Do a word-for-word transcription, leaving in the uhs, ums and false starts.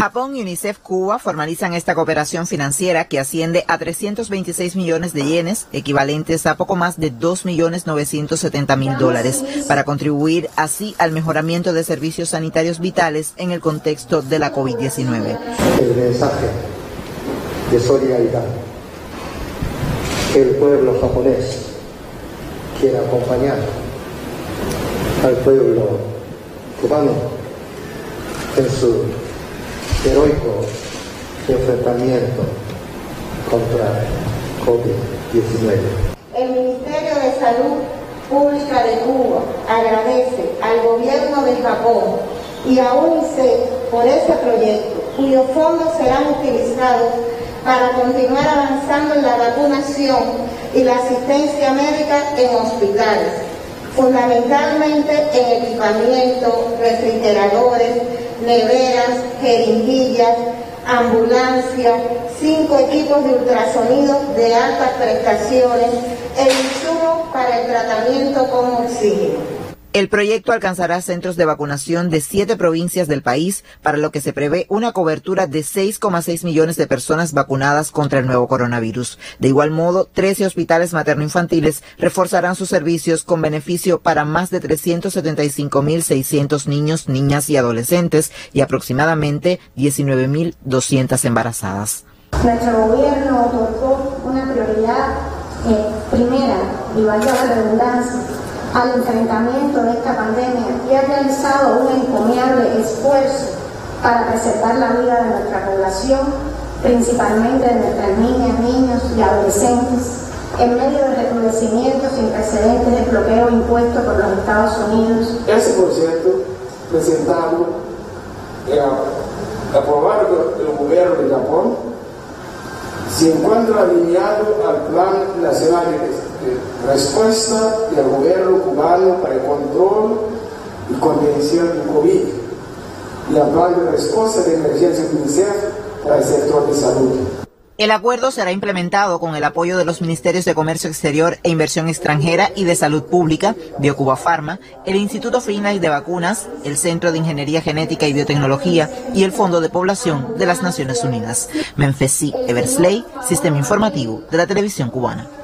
Japón y UNICEF Cuba formalizan esta cooperación financiera que asciende a trescientos veintiséis millones de yenes, equivalentes a poco más de dos millones novecientos setenta mil dólares, para contribuir así al mejoramiento de servicios sanitarios vitales en el contexto de la COVID diecinueve. El mensaje de solidaridad que el pueblo japonés quiere acompañar al pueblo cubano en su heroico enfrentamiento contra COVID diecinueve. El Ministerio de Salud Pública de Cuba agradece al gobierno de Japón y a UNICEF por este proyecto, cuyos fondos serán utilizados para continuar avanzando en la vacunación y la asistencia médica en hospitales, fundamentalmente en equipamiento, refrigeradores, neveras, jeringuillas, ambulancias, cinco equipos de ultrasonido de altas prestaciones e insumos para el tratamiento con oxígeno. El proyecto alcanzará centros de vacunación de siete provincias del país, para lo que se prevé una cobertura de seis coma seis millones de personas vacunadas contra el nuevo coronavirus. De igual modo, trece hospitales materno-infantiles reforzarán sus servicios con beneficio para más de trescientos setenta y cinco mil seiscientos niños, niñas y adolescentes y aproximadamente diecinueve mil doscientas embarazadas. Nuestro gobierno otorgó una prioridad eh, primera, y valga la redundancia, al enfrentamiento de esta pandemia y ha realizado un encomiable esfuerzo para preservar la vida de nuestra población, principalmente de nuestras niñas, niños y adolescentes, en medio de recrudecimientos sin precedentes de bloqueo impuesto por los Estados Unidos. Ese proyecto presentado y aprobado por el gobierno de Japón se encuentra alineado al Plan Nacional de Respuesta del gobierno cubano para el control y contención del COVID y al Plan de Respuesta de Emergencia UNICEF para el sector de salud. El acuerdo será implementado con el apoyo de los Ministerios de Comercio Exterior e Inversión Extranjera y de Salud Pública, BioCuba Pharma, el Instituto Friedman de Vacunas, el Centro de Ingeniería Genética y Biotecnología y el Fondo de Población de las Naciones Unidas. Menfesi Eversley, Sistema Informativo de la Televisión Cubana.